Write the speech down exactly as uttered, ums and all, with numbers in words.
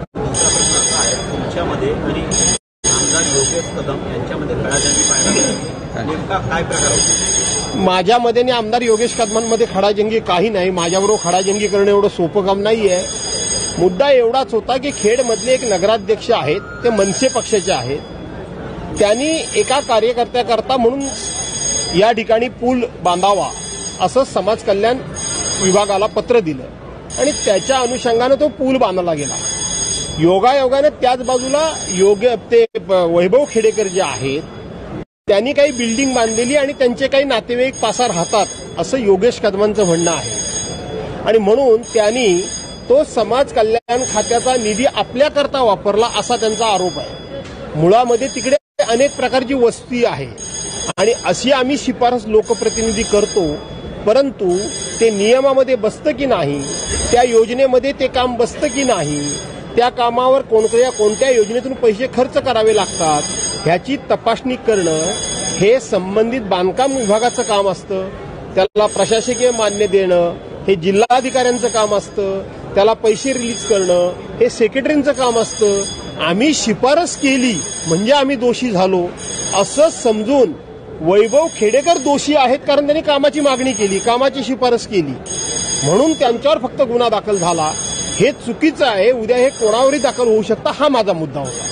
प्रश्न असा आहे, तुमच्यामध्ये आणि आमदार योगेश कदम यांच्यामध्ये खडाजंगी पाहायला नेमका काय प्रकार होतो? माझ्यामध्ये आणि आमदार योगेश कदमांमध्ये खडाजंगी काही नाही. माझ्याबरोबर खडाजंगी करणं एवढं सोपं काम नाहीये. मुद्दा एवढाच होता की खेडमधले एक नगराध्यक्ष आहेत, ते मनसे पक्षाचे आहेत. त्यांनी एका कार्यकर्त्याकरता म्हणून या ठिकाणी पूल बांधावा असं समाज कल्याण विभागाला पत्र दिलं आणि त्याच्या अनुषंगानं तो पूल बांधला गेला. योगायोगाने त्याच बाजूला योग्य ते वैभव खेडेकर जे आहेत त्यांनी काही बिल्डिंग बांधलेली आणि त्यांचे काही नातेवाईक पासा राहतात असं योगेश कदमांचं म्हणणं आहे. आणि म्हणून त्यांनी तो समाज कल्याण खात्याचा निधी आपल्याकरता वापरला असा त्यांचा आरोप आहे. मुळामध्ये तिकडे अनेक प्रकारची वस्ती आहे आणि अशी आम्ही शिफारस लोकप्रतिनिधी करतो, परंतु ते नियमामध्ये बसतं की नाही, त्या योजनेमध्ये ते काम बसतं की नाही, त्या कामावर कोणत्या कोणत्या योजनेतून पैसे खर्च करावे लागतात ह्याची तपासणी करणं हे संबंधित बांधकाम विभागाचं काम असतं. त्याला प्रशासकीय मान्य देणं हे जिल्हाधिकाऱ्यांचं काम असतं. त्याला पैसे रिलीज करणं हे सेक्रेटरींचं काम असतं. आम्ही शिफारस केली म्हणजे आम्ही दोषी झालो असं समजून वैभव खेडेकर दोषी आहेत कारण त्यांनी कामाची मागणी केली, कामाची शिफारस केली म्हणून त्यांच्यावर फक्त गुन्हा दाखल झाला. हे चुकीचं आहे. उद्या हे कोणावरही दाखल होऊ शकतं. हा माझा मुद्दा होता.